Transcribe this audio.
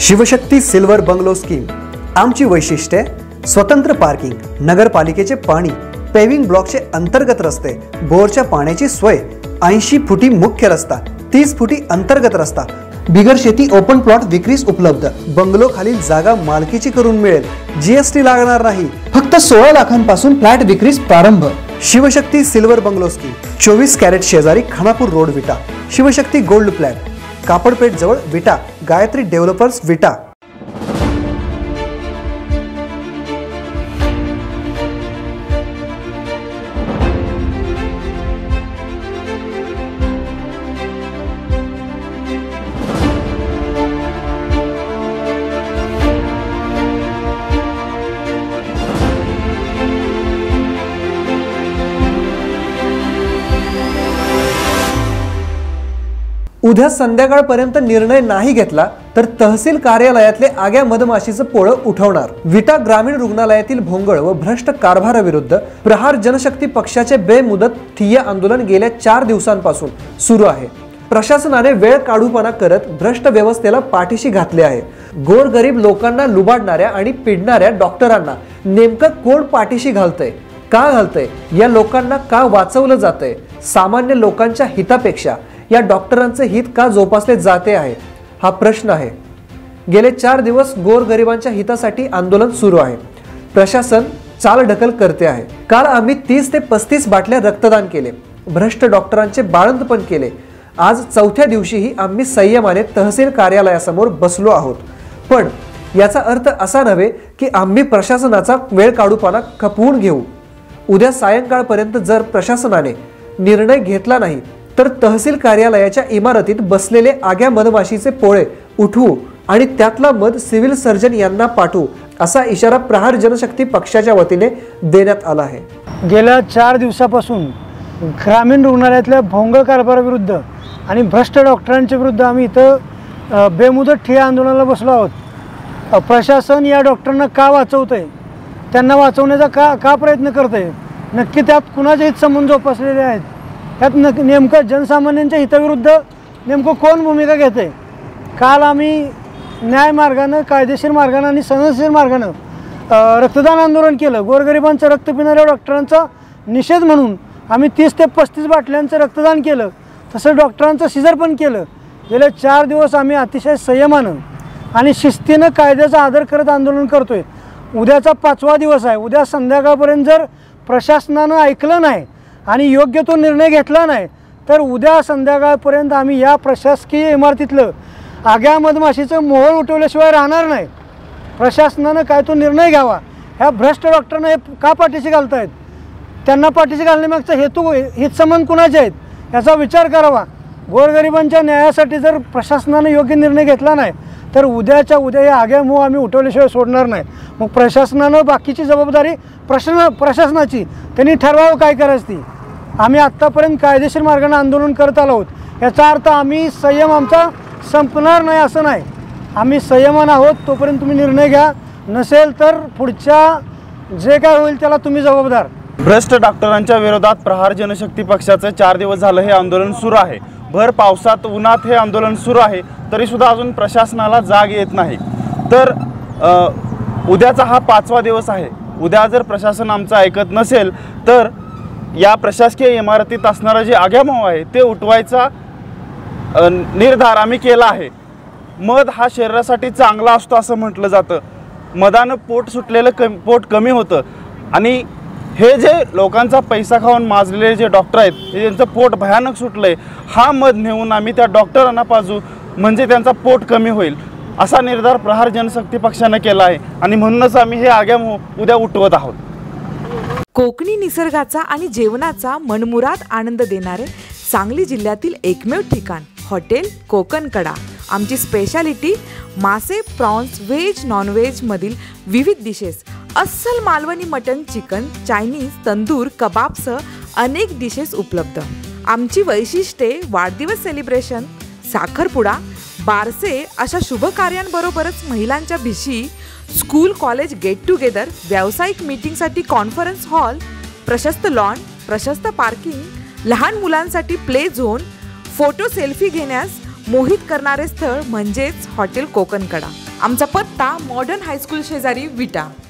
Shivshakti silver bungalow scheme आमची वैशिष्ट्ये स्वतंत्र पार्किंग, नगरपालिकेचे पाणी, पेविंग ब्लॉकचे अंतर्गत रस्ते, बोरच्या पाण्याची सोय, 80 फुटी मुख्य रस्ता, 30 फुटी अंतर्गत रस्ता, बिगर शेती ओपन प्लॉट विक्रीस उपलब्ध, बंगलो खालील जागा मालकीची करून मिळेल, जीएसटी लागणार नाही, फक्त 16 लाखांपासून फ्लॅट विक्रीस प्रारंभ। Shivshakti silver bungalow scheme 24 carat शेजारी खानापूर रोड विटा, शिवशक्ती गोल्ड फ्लॅट, कापडपेठ जवळ विटा, गायत्री डेव्हलपर्स विटा। उद्या संध्याकाळपर्यंत निर्णय नाही घेतला तर तहसील कार्यालयातले आग्या मधमाशीचं पोळं उठवणार। विटा ग्रामीण रुग्णालयातील भोंगळ व भ्रष्ट कारभाराविरुद्ध प्रहार जनशक्ती पक्षाचे बेमुदत ठिय्या आंदोलन गेल्या 4 दिवसांपासून सुरू आहे। प्रशासनाने वेळ काढूपणा करत भ्रष्ट व्यवस्थेला पाठीशी घातले आहे। गोरगरीब लोकांना लुबाडणाऱ्या आणि पिडणाऱ्या डॉक्टरांना नेमकं कोण पाठीशी घालतंय, का घालतंय, या लोकांना का वाचवलं जातंय, सामान्य लोकांच्या हितापेक्षा या डॉक्टरांचे हित का जोपासले जाते आहे, हा प्रश्न आहे। गेले 4 दिवस गोरगरिबांच्या हितासाठी आंदोलन सुरू आहे। प्रशासन चालढकल करते आहे। काल आम्ही 30 ते 35 बाटल्या रक्तदान केले, भ्रष्ट डॉक्टरांचे बाळंतपण केले। आज 4थ्या दिवशीही आम्ही संयमाने तहसील कार्यालयासमोर बसलो आहोत। पण याचा अर्थ असा नव्हे की आम्ही प्रशासनाचा वेळ काढूपणा खपवून घेऊ। उद्या सायंकाळपर्यंत जर प्रशासनाने निर्णय घेतला नाही तर तहसील कार्यालयाच्या इमारतीत बसलेले आग्या मधमाशीचे पोळे उठवू आणि त्यातला मध सिव्हिल सर्जन यांना पाठवू, असा इशारा प्रहार जनशक्ती पक्षाच्या वतीने देण्यात आला आहे। गेल्या 4 दिवसापासून ग्रामीण रुग्णालयातल्या भोंगळ कारभाराविरुद्ध आणि भ्रष्ट डॉक्टरांच्या विरुद्ध आम्ही इथं बेमुदत ठिय्या आंदोलनाला बसलो आहोत। प्रशासन या डॉक्टरांना का वाचवतंय, त्यांना वाचवण्याचा का प्रयत्न करतंय, नक्की त्यात कुणाचे हितसंबंध जोपासलेले आहेत, त्यात नेमकं जनसामान्यांच्या हिताविरुद्ध नेमकं कोण भूमिका घेते। काल आम्ही न्याय मार्गानं, कायदेशीर मार्गानं आणि सनदशीर मार्गानं रक्तदान आंदोलन केलं। गोरगरिबांचं रक्त पिणाऱ्या डॉक्टरांचा निषेध म्हणून आम्ही 30 ते 35 बाटल्यांचं रक्तदान केलं, तसं डॉक्टरांचं सिजर पण केलं। गेले 4 दिवस आम्ही अतिशय संयमानं आणि शिस्तीनं कायद्याचा आदर करत आंदोलन करतोय। उद्याचा 5वा दिवस आहे। उद्या संध्याकाळपर्यंत जर प्रशासनानं ऐकलं नाही आणि योग्य तो निर्णय घेतला नाही तर उद्या संध्याकाळपर्यंत आम्ही या प्रशासकीय इमारतीतलं आग्या मधमाशीचं मोहोळ उठवल्याशिवाय राहणार नाही। प्रशासनानं काय तो निर्णय घ्यावा। ह्या भ्रष्ट डॉक्टरांना हे का पाठीशी घालतायत, त्यांना पाठीशी घालण्यामागचा हेतू, हितसंबंध कुणाचे आहेत, याचा विचार करावा। गोरगरिबांच्या न्यायासाठी जर प्रशासनानं योग्य निर्णय घेतला नाही तर उद्याच्या उद्या या आग्या मोह आम्ही उठवल्याशिवाय सोडणार नाही। मग प्रशासनानं बाकीची जबाबदारी प्रशासनाची, त्यांनी ठरवावं काय करायचं ती। आम्ही आत्तापर्यंत कायदेशीर मार्गाने आंदोलन करत आलो आहोत। याचा अर्थ आम्ही संयम आमचा संपणार नाही असं नाही। आम्ही संयमान आहोत, तोपर्यंत तुम्ही निर्णय घ्या, नसेल तर पुढच्या जे काय होईल त्याला तुम्ही जबाबदार। भ्रष्ट डॉक्टरांच्या विरोधात प्रहार जनशक्ती पक्षाचं 4 दिवस झालं हे आंदोलन सुरू आहे। भर पावसात उन्हात हे आंदोलन सुरू आहे, तरी सुद्धा अजून प्रशासनाला जाग येत नाही। तर उद्याचा हा 5वा दिवस आहे। उद्या जर प्रशासन आमचं ऐकत नसेल तर या प्रशासकीय इमारतीत असणारा जे आग्यामोह आहे ते उठवायचा निर्धार आम्ही केला आहे। मध हा शरीरासाठी चांगला असतो असं म्हटलं जातं। मधानं पोट सुटलेलं पोट कमी होतं आणि हे जे लोकांचा पैसा खाऊन माजलेले जे डॉक्टर आहेत हे त्यांचं पोट भयानक सुटलंय। हा मध नेऊन आम्ही त्या डॉक्टरांना पाजू म्हणजे त्यांचा पोट कमी होईल, असा निर्धार प्रहार जनशक्ती पक्षाने केला आहे आणि म्हणूनच आम्ही हे आग्यामोह उद्या उठवत आहोत। कोकणी निसर्गाचा आणि जेवणाचा मनमुराद आनंद देणारे सांगली जिल्ह्यातील एकमेव ठिकाण हॉटेल कोकणकडा। आमची स्पेशालिटी मासे, प्रॉन्स, व्हेज, नॉनव्हेज मधील विविध डिशेस, अस्सल Malvani mutton, chicken, Chinese, tandoor, कबाबसह अनेक डिशेस उपलब्ध। आमची वैशिष्ट्ये वाढदिवस सेलिब्रेशन, साखरपुडा, बारसे अशा शुभ कार्यांबरोबरच महिलांच्या भिशी, स्कूल कॉलेज गेट टुगेदर, व्यावसायिक मीटिंगसाठी कॉन्फरन्स हॉल, प्रशस्त लॉन, प्रशस्त पार्किंग, लहान मुलांसाठी प्ले झोन, फोटो सेल्फी घेण्यास मोहित करणारे स्थळ म्हणजेच हॉटेल कोकणकडा। आमचा पत्ता मॉडर्न हायस्कूल शेजारी विटा.